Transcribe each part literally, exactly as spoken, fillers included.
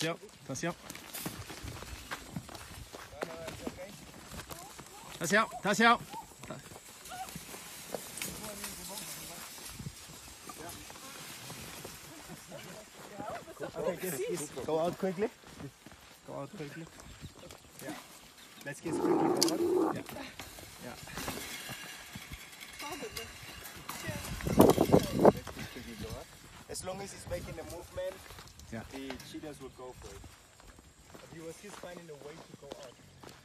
Attention, attention. Attention, attention. Okay, just go out quickly. Go out quickly. Yeah. Let's kiss quickly go out. Yeah. Yeah. Let's kiss quickly go out. As long as he's making the movement, yeah, the cheetahs will go for it. But he was just finding a way to go out.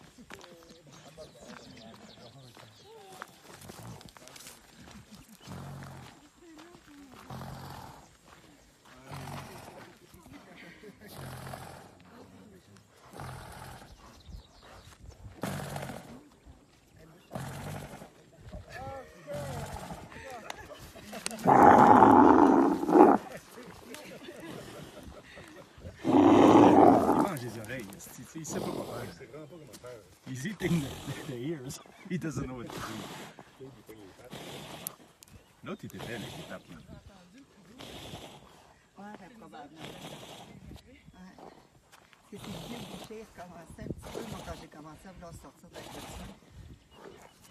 Il sait pas quoi faire. He's eating the, the ears. He doesn't know what to do. L'autre, il était belle avec les tapes. Ouais, probablement. Ouais. C'est ce qui me boucher, recommençait un petit peu, moi, quand j'ai commencé à vouloir sortir de la question.